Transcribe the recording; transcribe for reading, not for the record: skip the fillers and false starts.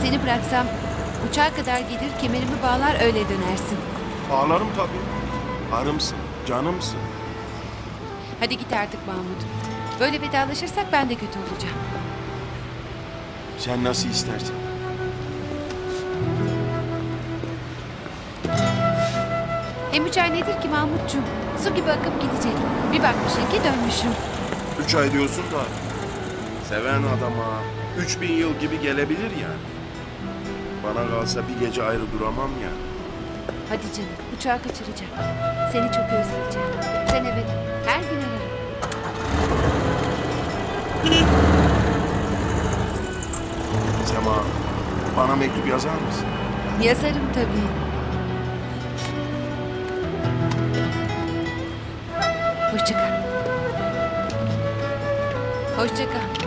Seni bıraksam uçağa kadar gelir kemerimi bağlar öyle dönersin. Ağlarım tabii. Arımsın, canımsın. Hadi git artık Mahmut. Böyle vedalaşırsak ben de kötü olacağım. Sen nasıl istersen. Hem 3 ay nedir ki Mahmutcuğum? Su gibi akıp gidecek. Bir bakmışsın ki dönmüşüm. 3 ay diyorsun da seven adama 3000 yıl gibi gelebilir yani. Bana kalsa bir gece ayrı duramam ya. Hadi canım uçağı kaçıracağım. Seni çok özleyeceğim. Sen evet her gün ararım. Sema, bana mektup yazar mısın? Yazarım tabii. Hoşça kal. Hoşça kal.